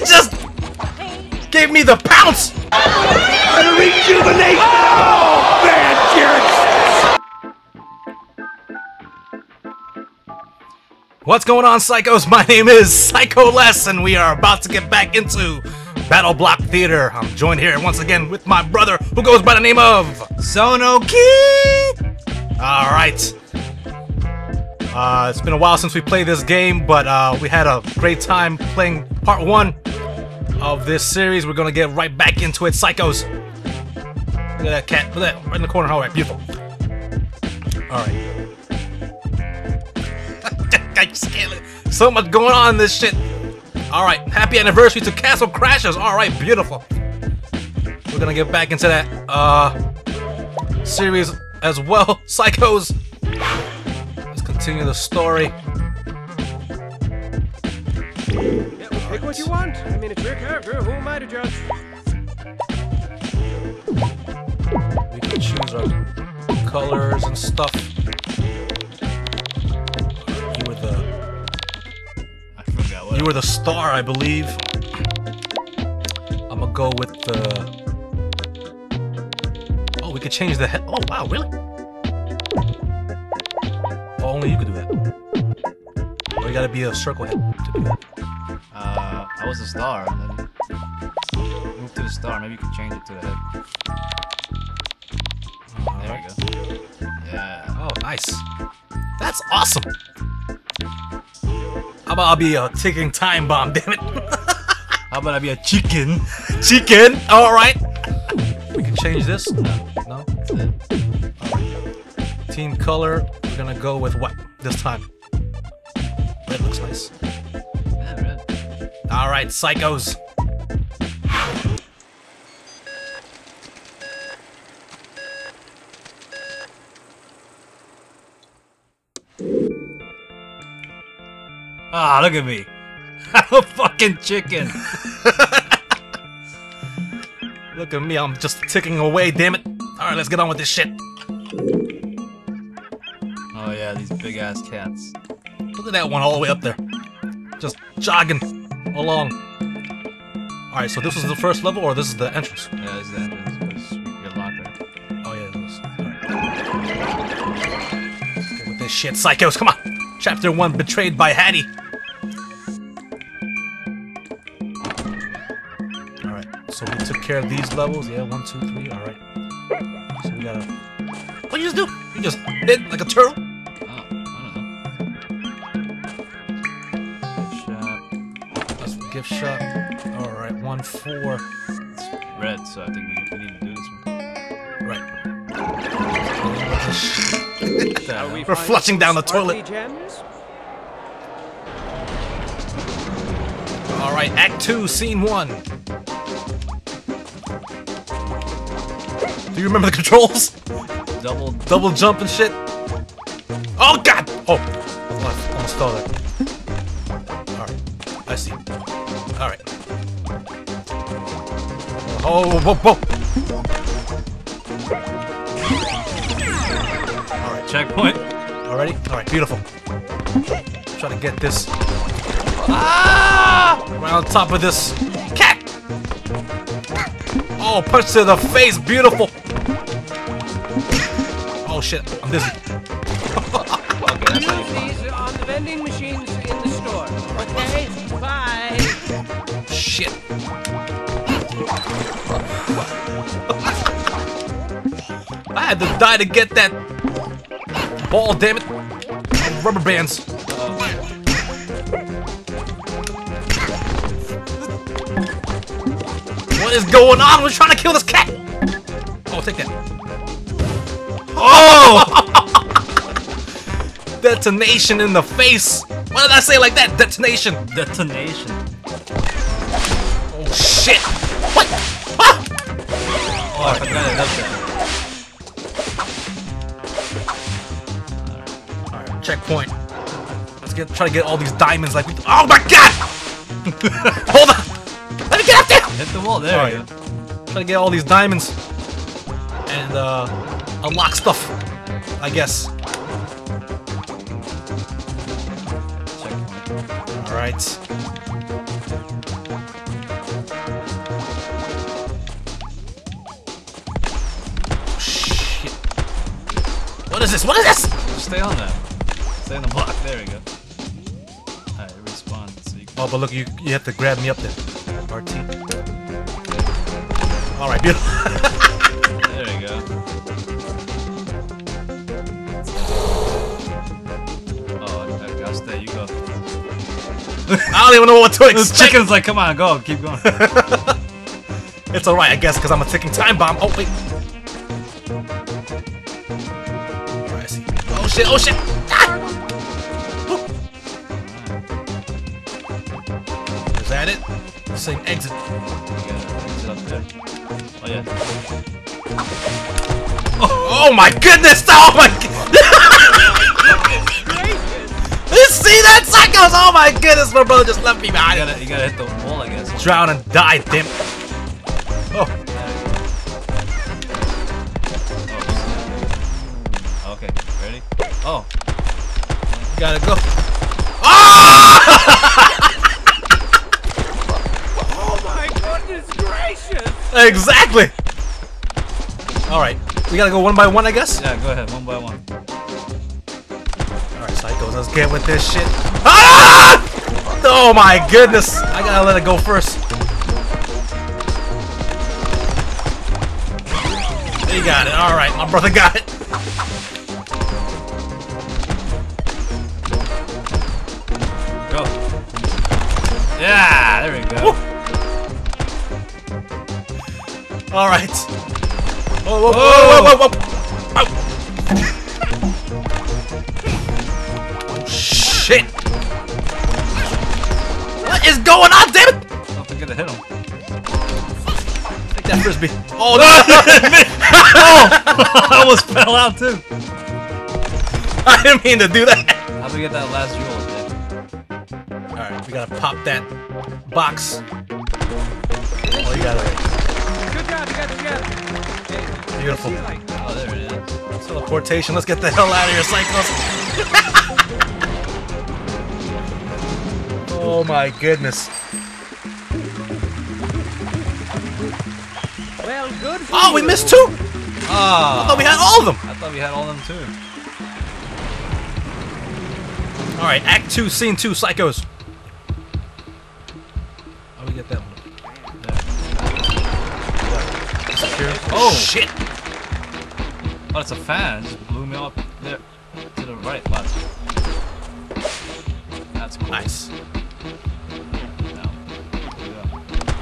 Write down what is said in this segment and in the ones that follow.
just gave me the pounce! And rejuvenate! Oh, man, jerks! What's going on, Psychos? My name is Psycho Les, and we are about to get back into Battle Block Theater. I'm joined here once again with my brother, who goes by the name of Sono Kid. All right. It's been a while since we played this game, but we had a great time playing part 1 of this series. We're gonna get right back into it, Psychos. Look at that cat. Look at that right in the corner. All right, beautiful. All right. I just can't. So much going on in this shit. All right, happy anniversary to Castle Crashers. All right, beautiful. We're gonna get back into that series as well, Psychos. Let's continue the story. Yeah, well, pick what you want. I mean, it's your character. Who am I to judge? We can choose our colors and stuff. You were the star, I believe. I'm gonna go with the... Oh, we could change the head. Oh, wow, really? Oh, only you could do that. Or you gotta be a circle head to do that. I was a star, and then move to the star. Maybe you can change it to the head. There we go. Yeah. Oh, nice. That's awesome. How about I'll be a ticking time bomb, damn it? How about I be a chicken? Chicken! Alright. We can change this? No? That's it. Alright. Team color, we're gonna go with what this time? Red looks nice. Yeah, red. Alright, Psychos. Ah, look at me. I'm a fucking chicken. Look at me, I'm just ticking away, damn it. Alright, let's get on with this shit. Oh yeah, these big ass cats. Look at that one all the way up there. Just jogging along. Alright, so this is the first level, or this is the entrance? Yeah, this is the entrance, because you get locked there. Oh yeah, it is. Alright. Let's get with this shit, Psychos, come on! Chapter 1, Betrayed by Hattie. Alright, so we took care of these levels. Yeah, 1, 2, 3, alright. So we gotta... What'd you just do? You just hit like a turtle? Oh, I don't know. That's the gift shop. Alright, 1, 4. It's red, so I think we need to do this one. Right. We're flushing down the toilet. Gems? Alright, Act 2, Scene 1. Do you remember the controls? Double jump and shit? Oh god! Oh! Almost fell there. Alright, I see. Alright. Oh, whoa, whoa! Alright, Checkpoint. already? Alright, beautiful. Try to get this. Ah! Right on top of this cat! Oh, punch to the face, beautiful! Oh shit, I'm dizzy. Okay, that's how you fly. These are on the vending machines in the store. Okay, bye. Shit. I had to die to get that ball, damn it. Oh, rubber bands. What is going on? We're trying to kill this cat. Oh, take that. Oh! Detonation in the face. What did I say like that? Detonation. Detonation. Oh shit. What? Ah! Oh, I forgot it does that. Alright, checkpoint. Let's try to get all these diamonds like we... Oh my god! Hold on! Let me get up there! Hit the wall, there you go. Try to get all these diamonds. And, unlock stuff. I guess. Alright. is this? What is this? Just stay on that. Stay on the block. There we go. Alright, respawn. So you can... Oh, but look, you have to grab me up there. RT. Alright, beautiful. There we go. Oh, okay, I'll stay. You go. I don't even know what to This expect. chicken's like, come on, go. Keep going. It's alright, I guess, because I'm a ticking time bomb. Oh, wait. Alright, I see. Oh, shit. Oh, shit. Ah! Is that it? Saying exit. You gotta exit up there. Oh, yeah. Oh, my goodness. Oh, my goodness. You see that, psychos? Oh, my goodness. My brother just left me behind. You gotta hit the wall, I guess. Drown and die, damn it. Oh. Oh. Okay, ready? Oh. Gotta go. Ah! Oh my goodness gracious! Exactly. Alright. We gotta go one by one, I guess? Yeah, go ahead, one by one. Alright, psychos, let's get with this shit. Ah! Oh my goodness. I gotta let it go first. You got it. Alright, my brother got it. Go. Yeah, there we go. Alright. Whoa, whoa, whoa, whoa, whoa, whoa. Oh. Oh, shit. What is going on, damn it? Don't forget to hit him. Take that frisbee. Oh, no. Oh! I almost fell out too. I didn't mean to do that. How do we get that last jewel there? Alright, we gotta pop that box. Oh, you got it. Good job, you got it. Beautiful. Oh, there it is. Teleportation. Let's get the hell out of here, psychos. Oh my goodness. Well, good for Oh, we you. missed two. I Ah! thought we had all of them. I thought we had all of them too. All right, Act 2, Scene 2, psychos. How do we get that one? There. Oh shit! Oh, it's a fan. It just blew me up there. To the right. Watch. That's cool. Nice. Now, here we go.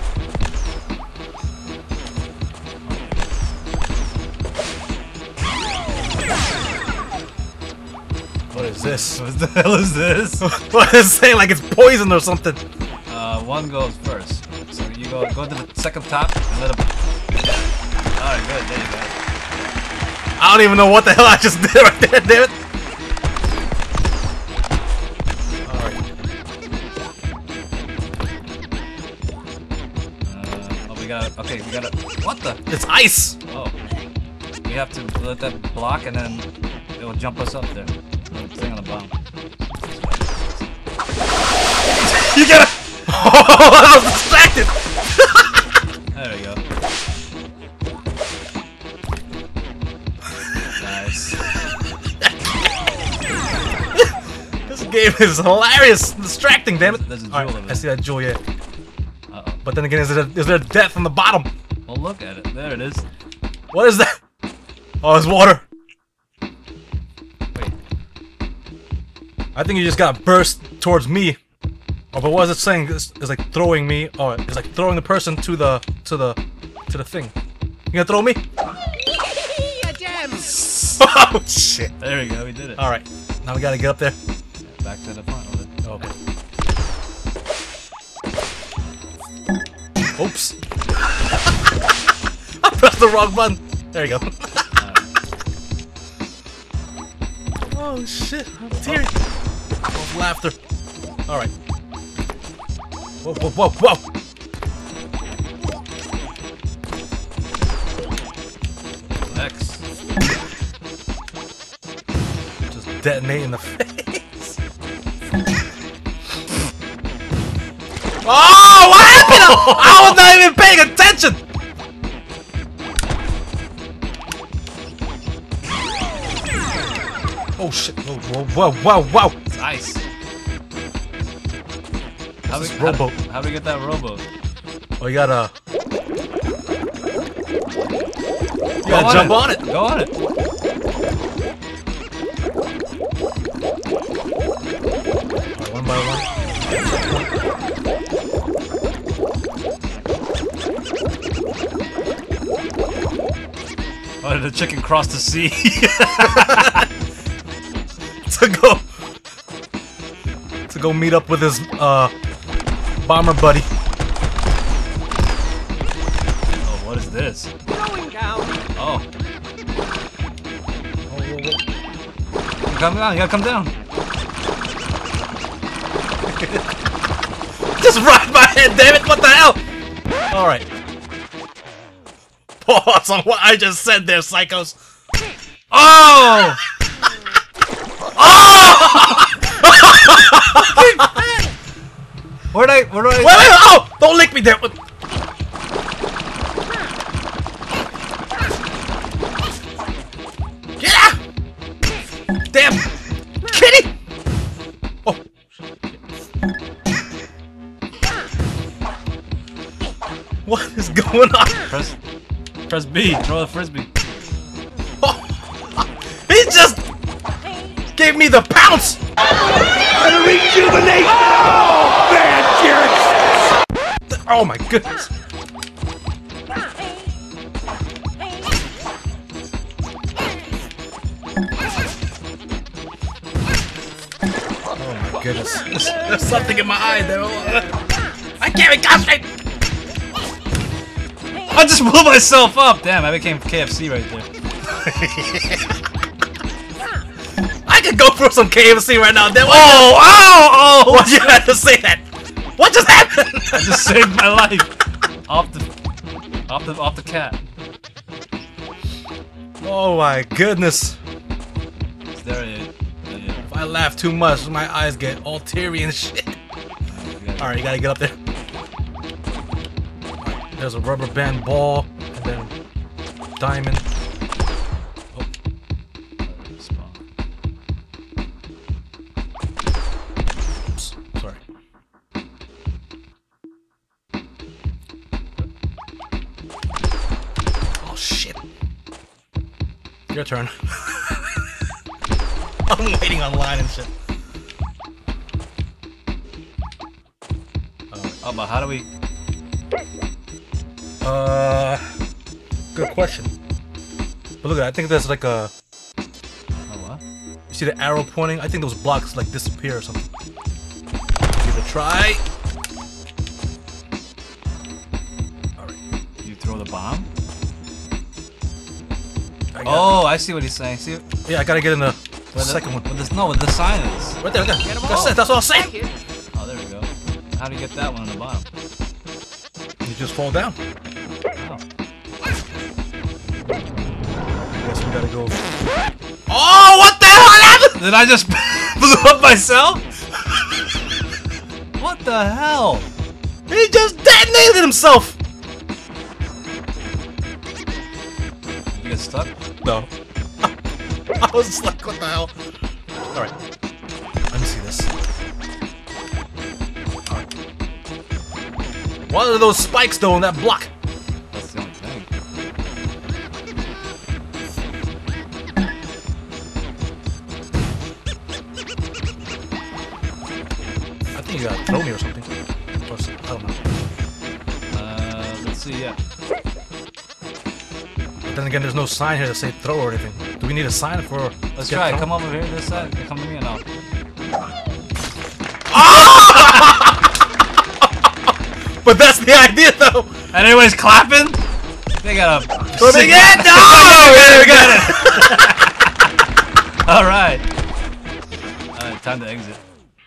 What is this? What the hell is this? What is it saying? Like it's poison or something? One goes first. So you go to the second top and let him. Alright, good. There you go. I don't even know what the hell I just did right there, damn it. Oh, we gotta. Okay, we gotta. What the? It's ice. Oh. We have to let that block and then it will jump us up there. The thing on the bottom. You gotta. Oh, I was distracted. There we go. Nice. This game is hilarious, distracting, damn it. There's a All jewel right, over I see that jewel, yeah. Uh-oh. But then again, is there death on the bottom? Well, look at it. There it is. What is that? Oh, it's water. Wait. I think you just got burst towards me. Oh, but what is it saying? It's like throwing me. Oh, it's like throwing the person to the thing. You gonna throw me? Oh shit! There we go. We did it. All right, now we gotta get up there. Back to the front of it. Okay. Oops! I pressed the wrong button. There you go. Oh shit! I'm tearing. Oh, laughter. All right. Whoa, whoa, whoa, whoa! X. Just detonate in the face. Oh, what happened? I was not even paying attention. Oh shit! Whoa! Whoa! It's ice. This is rowboat. How do we get that rowboat? Oh, you gotta. You Go gotta jump on it. Go on it. Alright, one by one. Oh, did the chicken cross the sea? to go meet up with his bomber buddy. Oh, what is this? Going down. Oh. Come down, you gotta come down. Just right my head, damn it! What the hell? Alright. Pause on what I just said there, psychos. Oh! Where do I? Wait! Oh! Don't lick me there! Get out! Damn! Kitty! Oh. What is going on? Press B. Throw the frisbee. Oh. He just gave me the pounce! And a rejuvenation! Oh, man, jerks! Oh my goodness! Oh my goodness! There's something in my eye there. I can't concentrate. I just blew myself up. Damn, I became KFC right there. I could go for some KFC right now. Oh! Why'd you have to say that? What just happened? I just saved my life. Off the cat. Oh my goodness! Is there a If I laugh too much, my eyes get all teary and shit. All right, you gotta get up there. There's a rubber band ball, and then diamond. Oh. Oops, sorry. Oh shit! Your turn. I'm waiting online and shit. Oh, but how do we? Good question. But look at that, I think there's like a... Oh, what? You see the arrow pointing? I think those blocks like disappear or something. Give it a try. Alright. You throw the bomb? Oh! I see what he's saying. See? Yeah, I gotta get in the Where second one. Where the sign is. Right there, right there. Get 'em That's all. it, that's what I was saying! Take it. Oh, there we go. How do you get that one on the bottom? You just fall down. Oh. I guess we gotta go... Oh, what the hell happened? Did I just blew up myself? What the hell? He just detonated himself! Did you get stuck? No. I was just like, what the hell? Alright. Let me see this. Alright. What are those spikes though in that block? That's the only thing. I think you gotta throw me or something. Or something. I don't know. Let's see, yeah. But then again, there's no sign here to say throw or anything. Do we need a sign for... Let's get try it. thrown? Come over here, this side. Come to me and I'll... But that's the idea though! And everybody's clapping? They got a... Throw me again! No! Okay, we got it! Alright. Alright, time to exit.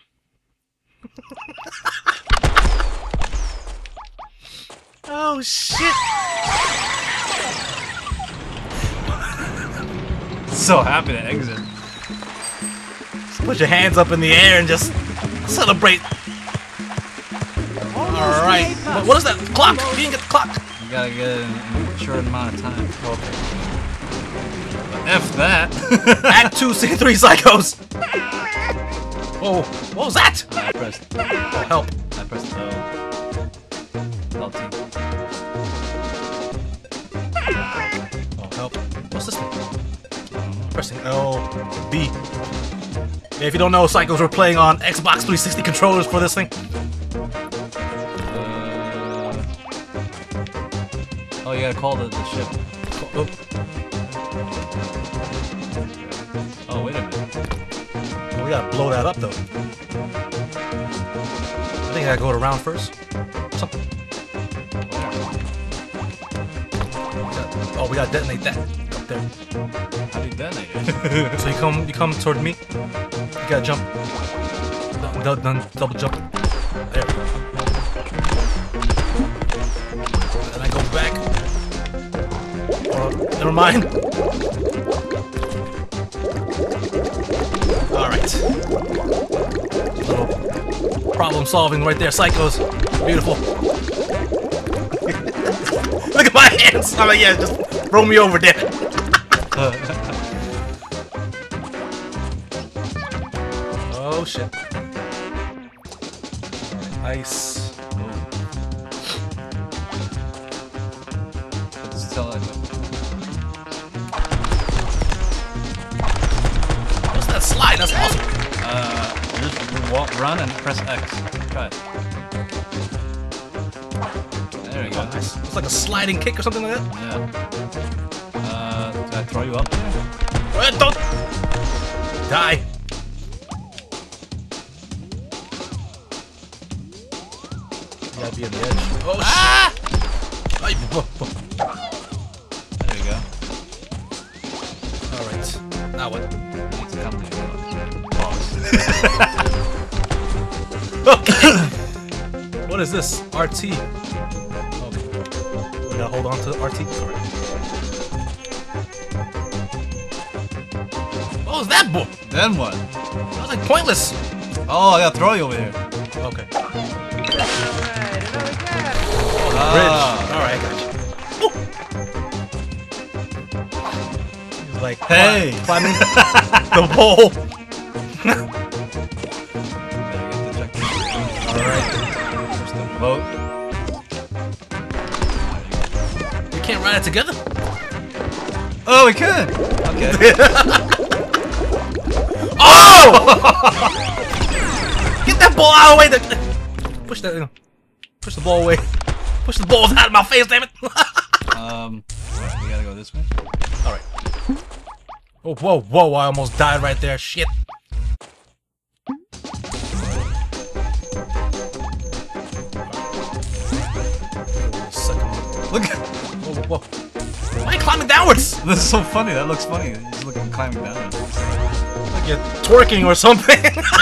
Oh shit! So happy to exit. Put your hands up in the air and just celebrate. Alright. What is that? Clock! You didn't get the clock! You gotta get it in a short amount of time. Okay. F that. Act 2, Scene 3, Psychos. Whoa, what was that? I pressed. Oh, help. I pressed LT. Oh, help. What's this thing? Pressing L, B. Yeah, if you don't know, Psychos, we're playing on Xbox 360 controllers for this thing. Oh, you gotta call the ship. Oh, Oh, wait a minute. we gotta blow that up, though. I think I gotta go around first. Something. Oh, we gotta detonate that up there. How do you detonate it? So you come toward me. You gotta jump. Double jump. There. And I go back. Never mind. Alright. Little problem solving right there, Psychos. Beautiful. Look at my hands! I'm like, yeah, just throw me over there. Oh shit. Ice. Just tell it. What's that slide? That's awesome. Just walk, run, and press X. Try it. There we go. Nice. It's like a sliding kick or something like that. Yeah. Did I throw you up there? Don't die. You gotta be on the edge. Oh shit! Ay, There you go. all right. Now what? Need to come to you. Pause. Okay. What is this? RT. Okay. We gotta hold on to the RT. Sorry. What was that book? Then what? That was like pointless. Oh, I gotta throw you over here. Okay. Alright, another cat. Bridge. Alright, I got you. He's like, Hey! climbing the pole. Alright. Push the boat. We can't ride it together? Oh, we can! Okay. Oh! Get that ball out of the way! Push that, push the ball away. Push the balls out of my face, damn it! Alright, we gotta go this way. Alright. Oh, whoa, whoa, I almost died right there. Shit. Look at Whoa, whoa. Why are you climbing downwards? this is so funny. That looks funny. Just look at him climbing down. Like you're twerking or something.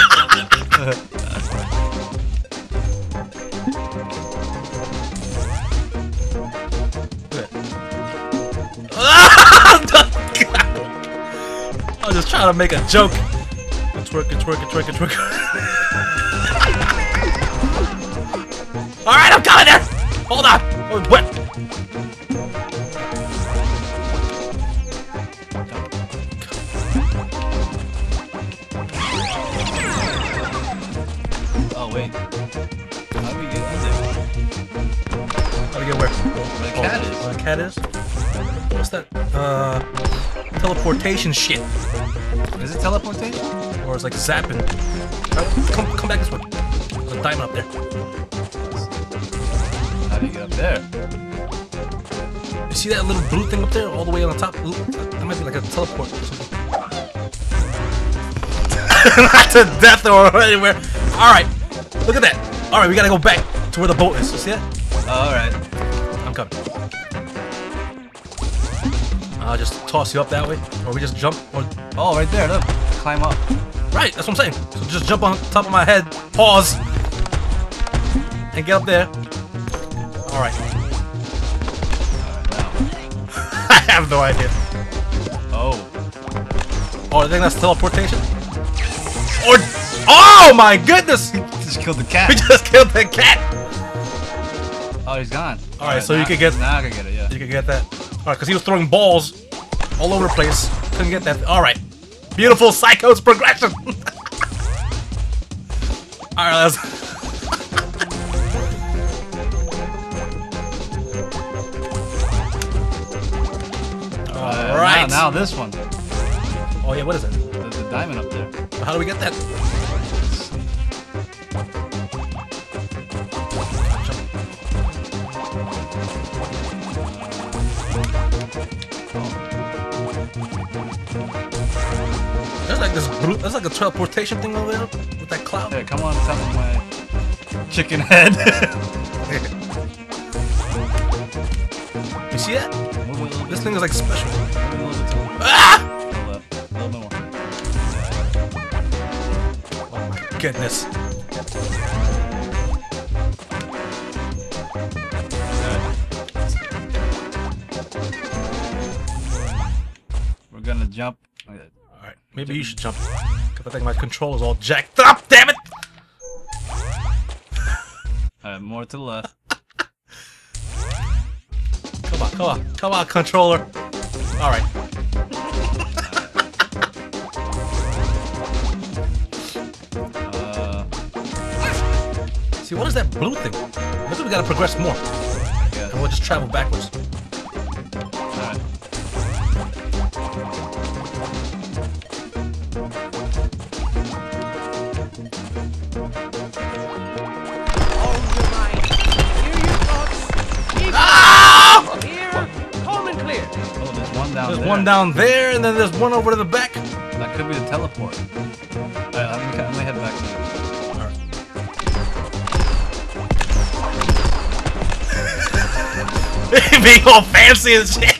I'm just trying to make a joke. Twerk. Alright, I'm coming there! Hold on! Oh, what? Oh, wait. How do we get in there? How to get where? Where the cat is. Where the cat is? What's that? Teleportation shit. Is it teleportation? Or it's like zapping. Come back this way. There's a diamond up there. How do you get up there? You see that little blue thing up there, all the way on the top? That might be like a teleport or something. Not to death or anywhere. Alright, look at that. Alright, we gotta go back to where the boat is. You see that? Alright. I'm coming. I'll just toss you up that way. Or we just jump. Or Oh, right there. Look. Climb up. right, that's what I'm saying. So just jump on top of my head, pause, and get up there. Alright. I have no idea. Oh. Oh, I think that's teleportation? Or oh my goodness! Just killed the cat. We just killed the cat! Oh, he's gone. Alright, so you now- can get Now I can get it, yeah. you can get that. Alright, because he was throwing balls all over the place. couldn't get that. All right. Beautiful Psycho's progression. All right, let's. All right. Now this one. Oh yeah, what is it? The diamond up there. How do we get that? There's like a teleportation thing over there with that cloud. Here, come on top of my chicken head. You see that? Move it a little bit. This thing is like special. Move it a little bit too. Ah! A little bit more. Oh my goodness. We're gonna jump. Alright, maybe you should jump. Cause I think my controller's all jacked up, damn it! Alright, more to the left. Come on, controller. Alright. See, what is that blue thing? Maybe we gotta progress more. Yeah. And we'll just travel backwards. Alright. There's one down there, and then there's one over to the back. That could be the teleport. Alright, let me head back now. Alright. Being all fancy and shit.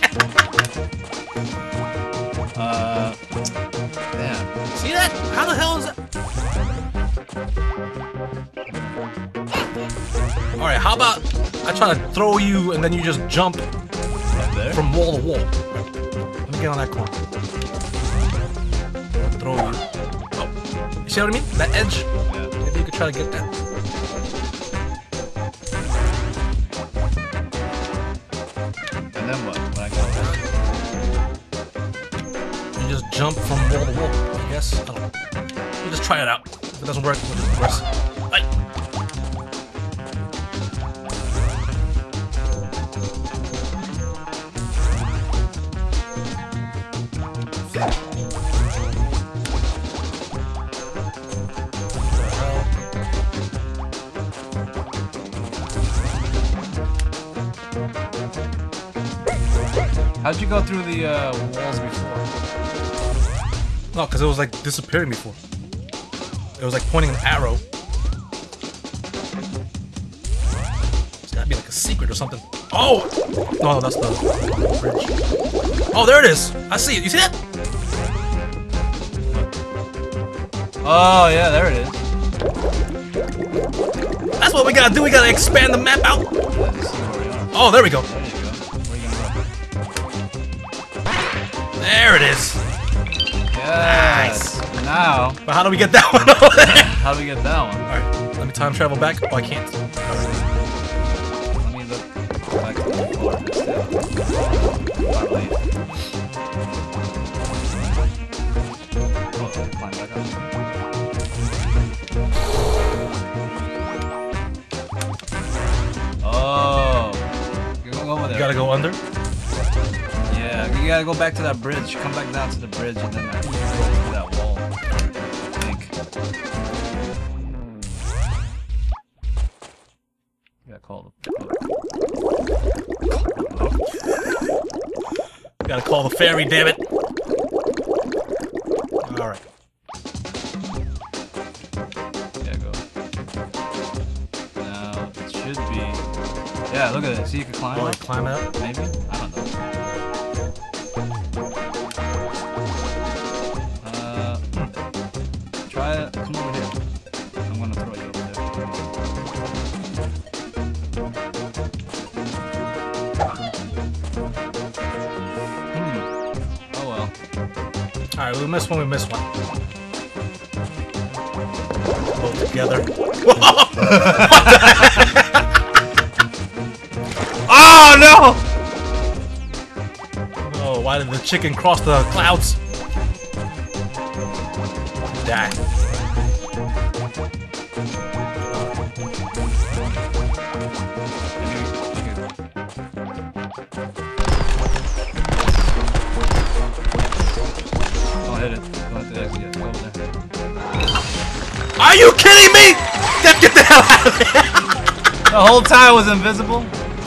Damn. See that? How the hell is that? Alright, how about I try to throw you and then you just jump Right there? from wall to wall. Let me get on that corner. Throw you. Oh. You see what I mean? That edge? Yeah. Maybe you could try to get that. And then what? When I go You just jump from wall to wall, I guess. I don't know. You just try it out. If it doesn't work, we'll just press. Right. How'd you go through the walls before? No, because it was like disappearing before. It was like pointing an arrow. It's gotta be like a secret or something. Oh! No, that's the bridge. Oh, there it is! I see it. You see that? Oh yeah, there it is. That's what we gotta do. We gotta expand the map out. Let's see where we are. Oh, there we go. There you go. Where are you gonna There it is. go? Yes. Now, But how do we get that one over there? how do we get that one? Alright, let me time travel back. Oh, I can't. Let me look back to the floor instead. Probably. Oh, climb back up. Oh, you're going over there. You gotta go under. Yeah, you gotta go back to that bridge. Come back down to the bridge and then go through that wall. I think. You gotta call the. Gotta call the fairy, damn it. Alright. Yeah, go. Now it should be. Yeah, look at it. See, you can climb Oh, up. climb it up. Maybe? I don't know. Try it. Come over here. I'm gonna throw you over there. Oh well. Alright, we missed one, we missed one. Both together. Oh no! Oh, why did the chicken cross the clouds? die. Don't hit it. Don't hit the exit yet. Go over there. Are you kidding me? Get the hell out of here! The whole time was invisible.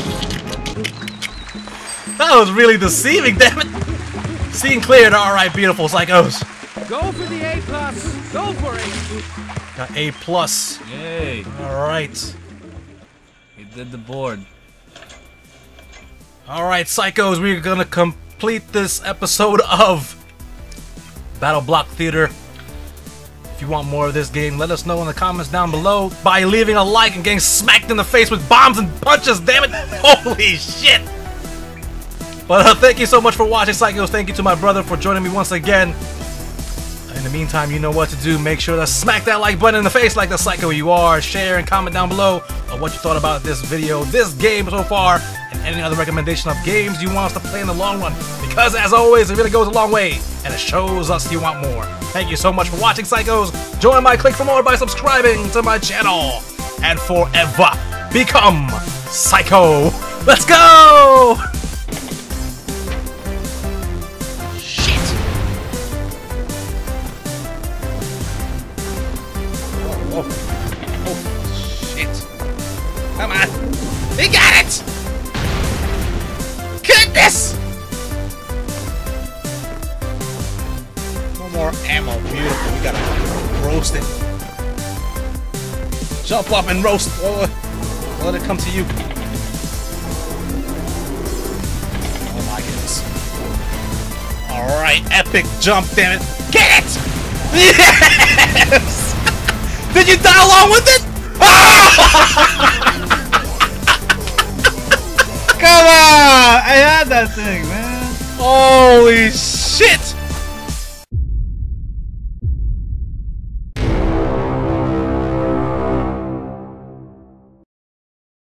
That was really deceiving, damn it! Seeing clear, alright, beautiful psychos. Go for the A+. Go for it. Got A+. Yay. Alright. He did the board. Alright, psychos, we're gonna complete this episode of Battle Block Theater. If you want more of this game, let us know in the comments down below by leaving a like and getting smacked in the face with bombs and punches, damn it! Holy shit! But thank you so much for watching, psychos. Thank you to my brother for joining me once again. In the meantime, you know what to do. Make sure to smack that like button in the face like the psycho you are. Share and comment down below on what you thought about this video, this game so far, and any other recommendation of games you want us to play in the long run. Because as always, it really goes a long way, and it shows us you want more. Thank you so much for watching, psychos. Join my click for more by subscribing to my channel. And forever become psycho. Let's go! Oh, shit. Come on. We got it! Goodness! No more ammo. Beautiful. We gotta roast it. Jump up and roast. Oh, let it come to you. Oh my goodness. Alright, epic jump, damn it. Get it! Yes! Did you die along with it? Come on! I had that thing, man. Holy shit!